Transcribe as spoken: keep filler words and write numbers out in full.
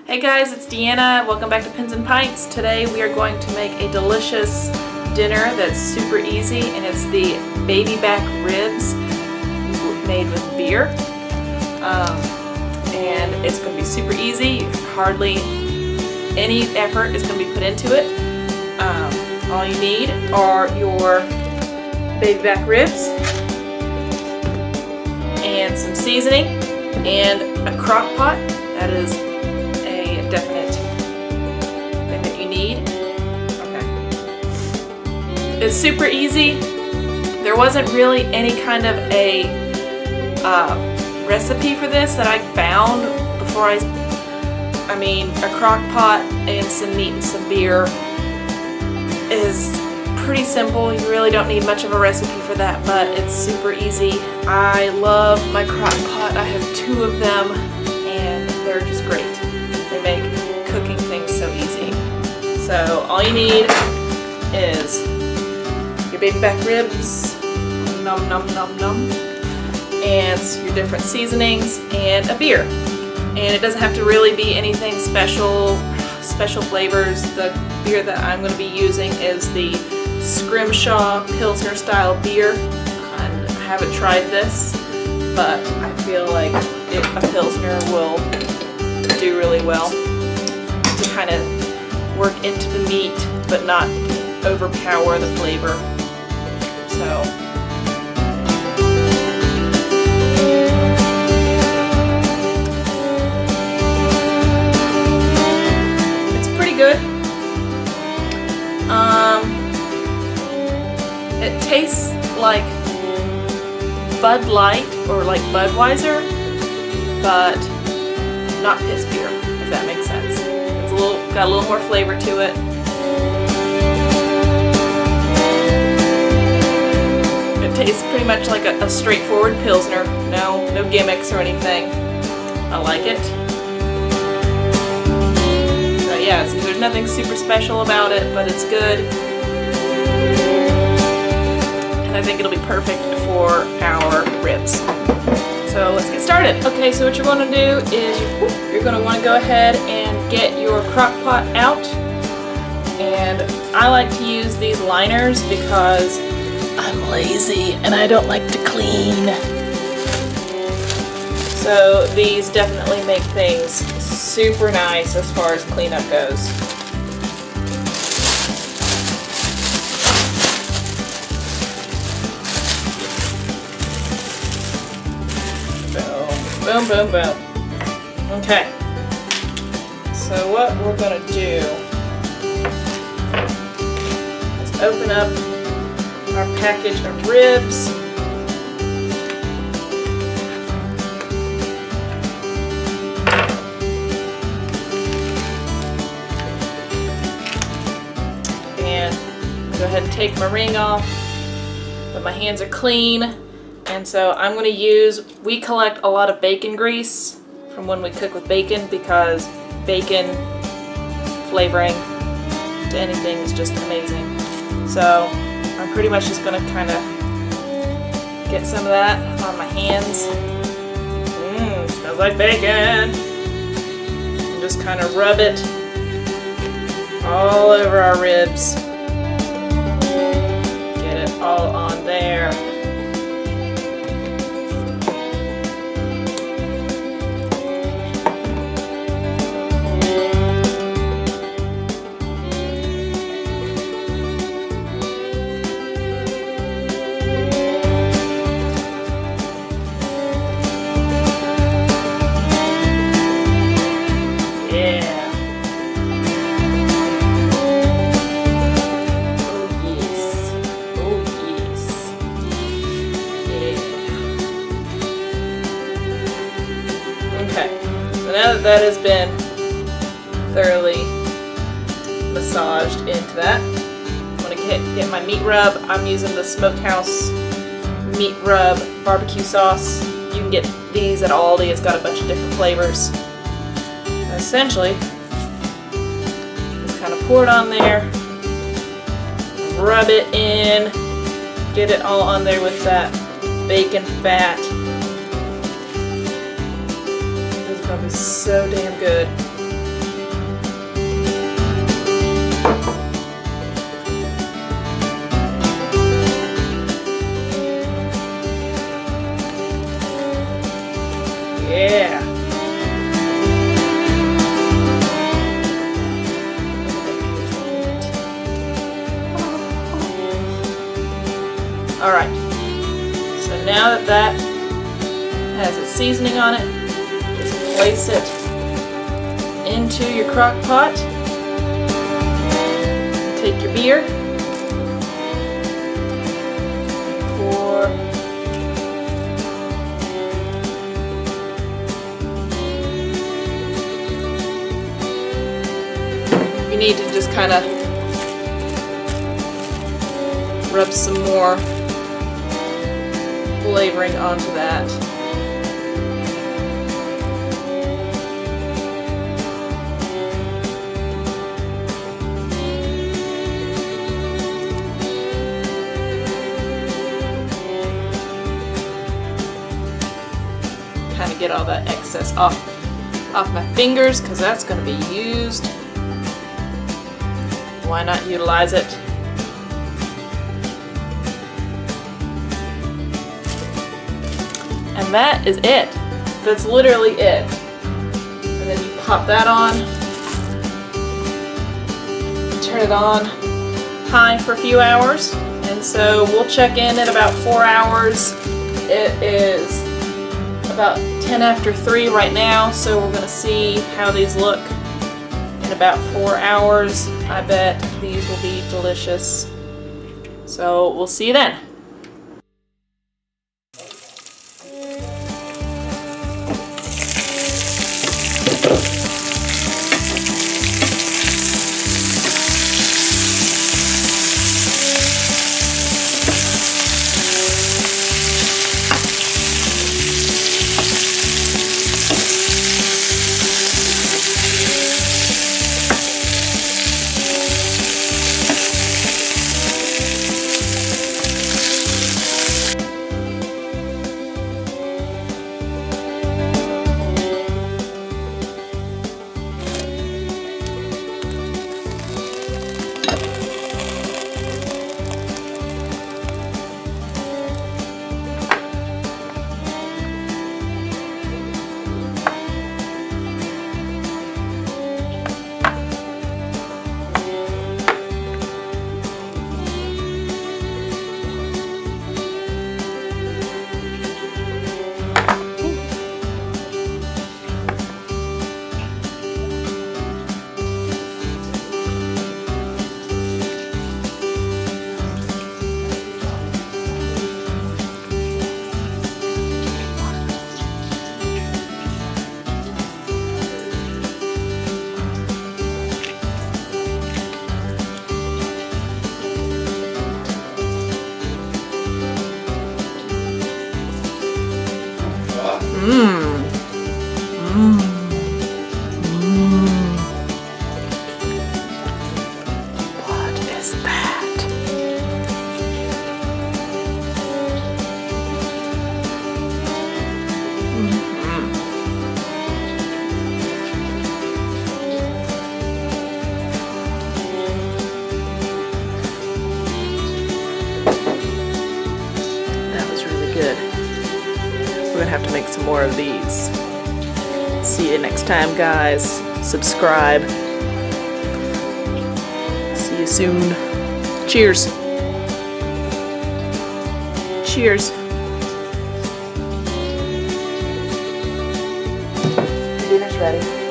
Hey guys, it's Deanna. Welcome back to Pins and Pints. Today we are going to make a delicious dinner that's super easy, and it's the baby back ribs made with beer. Um, and it's going to be super easy. Hardly any effort is going to be put into it. Um, all you need are your baby back ribs and some seasoning and a crock pot. That is definite thing that you need. Okay. It's super easy. There wasn't really any kind of a uh, recipe for this that I found before I, I mean, a crock pot and some meat and some beer is pretty simple. You really don't need much of a recipe for that, but it's super easy. I love my crock pot. I have two of them and they're just great. They make cooking things so easy. So all you need is your baby back ribs, num num num num, and your different seasonings and a beer. And it doesn't have to really be anything special, special flavors. The beer that I'm going to be using is the Scrimshaw Pilsner style beer. And I haven't tried this, but I feel like it, a Pilsner will do really well to kind of work into the meat but not overpower the flavor. So it's pretty good. Um, it tastes like Bud Light or like Budweiser, but not piss beer, if that makes sense. It's a little, got a little more flavor to it. It tastes pretty much like a, a straightforward Pilsner. No, no gimmicks or anything. I like it. So yeah, it's, there's nothing super special about it, but it's good. And I think it'll be perfect for our ribs. So let's get started. Okay, so what you're going to do is you're going to want to go ahead and get your crock pot out. And I like to use these liners because I'm lazy and I don't like to clean. So these definitely make things super nice as far as cleanup goes. Boom, boom, boom. Okay. So what we're going to do is open up our package of ribs. And go ahead and take my ring off, but my hands are clean. And so I'm going to use, we collect a lot of bacon grease from when we cook with bacon because bacon flavoring to anything is just amazing. So I'm pretty much just going to kind of get some of that on my hands. Mmm, smells like bacon. And just kind of rub it all over our ribs. Get it all on there. Now that that has been thoroughly massaged into that, I'm going to get, get my meat rub. I'm using the Smokehouse meat rub barbecue sauce. You can get these at Aldi. It's got a bunch of different flavors. And essentially, just kind of pour it on there, rub it in, get it all on there with that bacon fat. This is going to be so damn good. Alright, so now that that has its seasoning on it, just place it into your crock pot. Take your beer, pour you need to just kind of rub some more flavoring onto that. Kind of get all that excess off off my fingers, because that's going to be used. Why not utilize it? And that is it. That's literally it. And then you pop that on, turn it on high for a few hours. And so we'll check in at about four hours. It is about ten after three right now, so we're going to see how these look in about four hours. I bet these will be delicious. So we'll see you then. Mmm. Mmm. Mmm. What is that? Mm-hmm. That was really good. We're gonna have to make some more of these. See you next time, guys. Subscribe. See you soon. Cheers. Cheers. Dinner's ready.